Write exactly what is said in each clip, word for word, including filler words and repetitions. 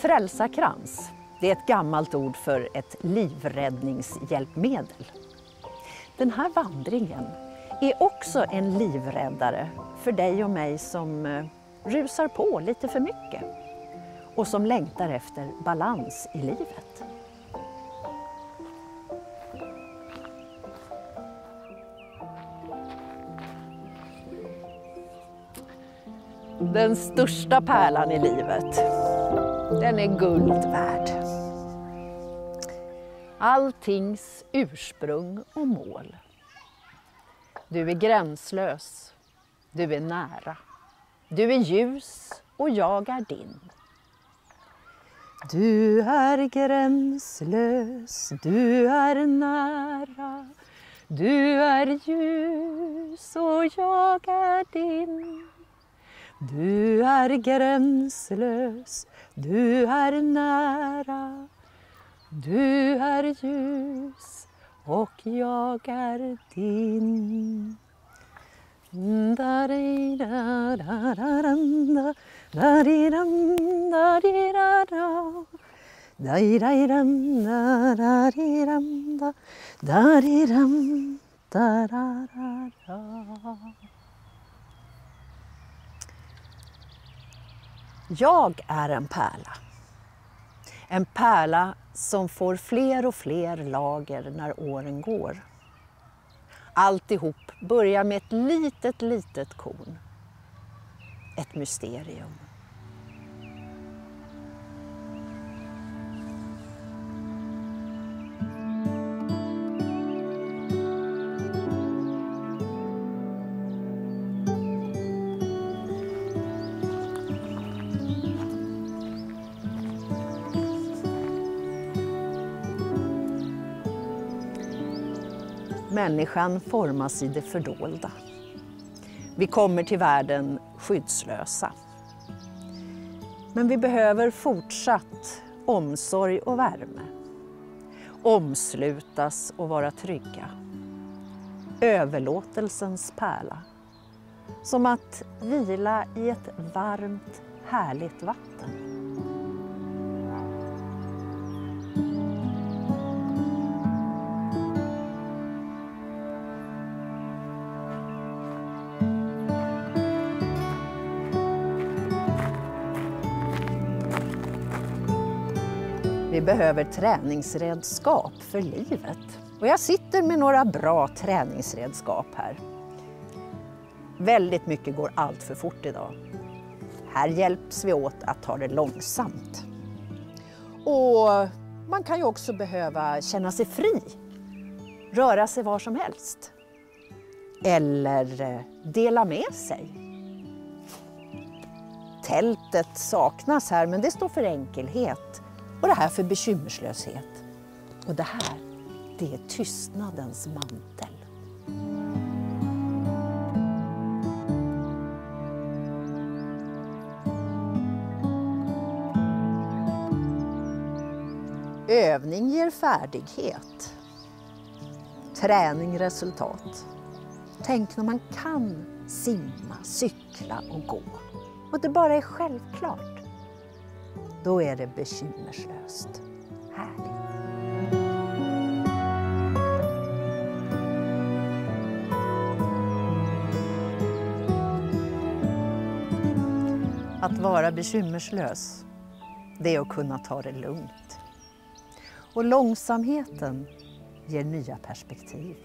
Frälsarkrans, det är ett gammalt ord för ett livräddningshjälpmedel. Den här vandringen är också en livräddare för dig och mig som rusar på lite för mycket och som längtar efter balans i livet. Den största pärlan i livet, den är guld värd. Alltings ursprung och mål. Du är gränslös, du är nära. Du är ljus och jag är din. Du är gränslös, du är nära. Du är ljus och jag är din. Du är gränslös, du är nära. Du är ljus och jag är din. Jag är en pärla. En pärla som får fler och fler lager när åren går. Alltihop börjar med ett litet, litet korn. Ett mysterium. Människan formas i det fördolda. Vi kommer till världen skyddslösa. Men vi behöver fortsatt omsorg och värme. Omslutas och vara trygga. Överlåtelsens pärla. Som att vila i ett varmt, härligt vatten. Vi behöver träningsredskap för livet. Och jag sitter med några bra träningsredskap här. Väldigt mycket går allt för fort idag. Här hjälps vi åt att ta det långsamt. Och man kan ju också behöva känna sig fri. Röra sig var som helst. Eller dela med sig. Tältet saknas här, men det står för enkelhet. Och det här för bekymmerslöshet. Och det här, det är tystnadens mantel. Övning ger färdighet. Träning resultat. Tänk när man kan simma, cykla och gå. Och det bara är självklart. Då är det bekymmerslöst. Härligt. Att vara bekymmerslös, det är att kunna ta det lugnt. Och långsamheten ger nya perspektiv.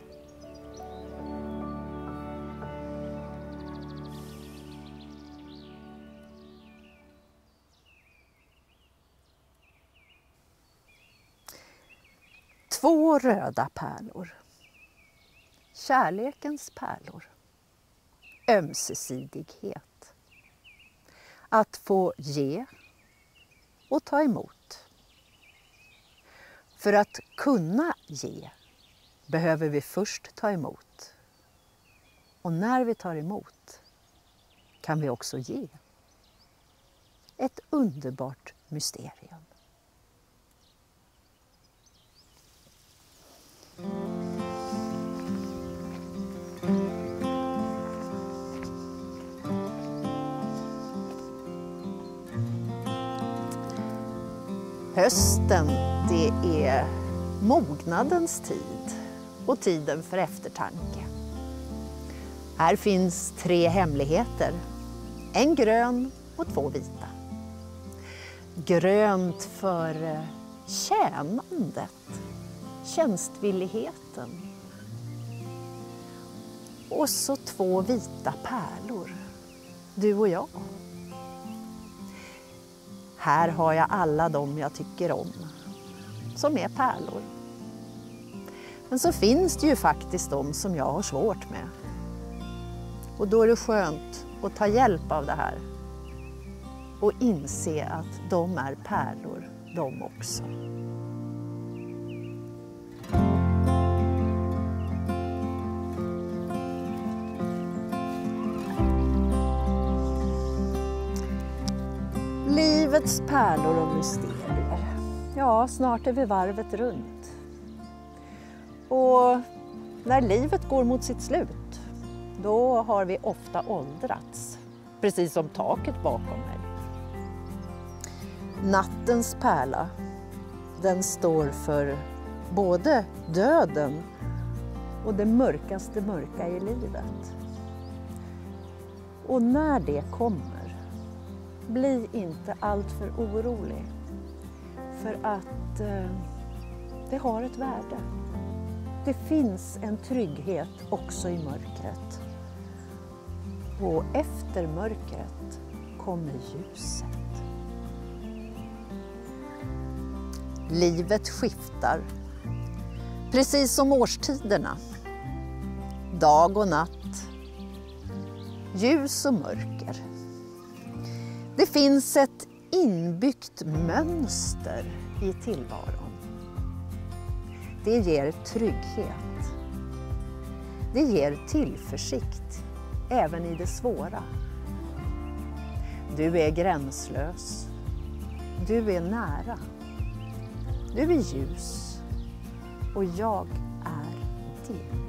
Två röda pärlor. Kärlekens pärlor. Ömsesidighet. Att få ge och ta emot. För att kunna ge behöver vi först ta emot. Och när vi tar emot kan vi också ge. Ett underbart mysterium. Hösten, det är mognadens tid och tiden för eftertanke. Här finns tre hemligheter, en grön och två vita. Grönt för tjänandet, tjänstvilligheten. Och så två vita pärlor, du och jag. Här har jag alla de jag tycker om, som är pärlor. Men så finns det ju faktiskt de som jag har svårt med. Och då är det skönt att ta hjälp av det här och inse att de är pärlor, de också. Livets pärlor och mysterier. Ja, snart är vi varvet runt. Och när livet går mot sitt slut, då har vi ofta åldrats. Precis som taket bakom mig. Nattens pärla, den står för både döden och det mörkaste mörka i livet. Och när det kommer, bli inte alltför orolig. För att eh, det har ett värde. Det finns en trygghet också i mörkret. Och efter mörkret kommer ljuset. Livet skiftar, precis som årstiderna. Dag och natt, ljus och mörker. Det finns ett inbyggt mönster i tillvaron. Det ger trygghet. Det ger tillförsikt även i det svåra. Du är gränslös. Du är nära. Du är ljus. Och jag är din.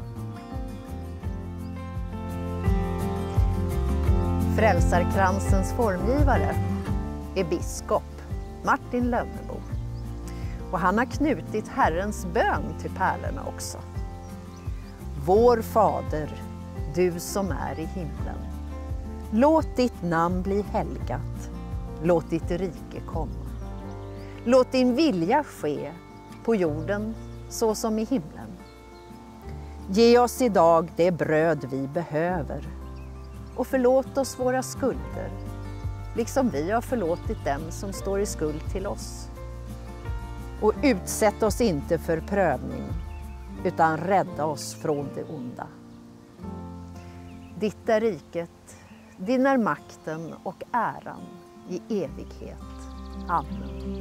Frälsarkransens formgivare är biskop Martin Lönnebo. Och han har knutit Herrens bön till pärlorna också. Vår Fader, du som är i himlen. Låt ditt namn bli helgat. Låt ditt rike komma. Låt din vilja ske på jorden så som i himlen. Ge oss idag det bröd vi behöver. Och förlåt oss våra skulder, liksom vi har förlåtit dem som står i skuld till oss. Och utsätt oss inte för prövning, utan rädda oss från det onda. Ditt är riket, din är makten och äran i evighet. Amen.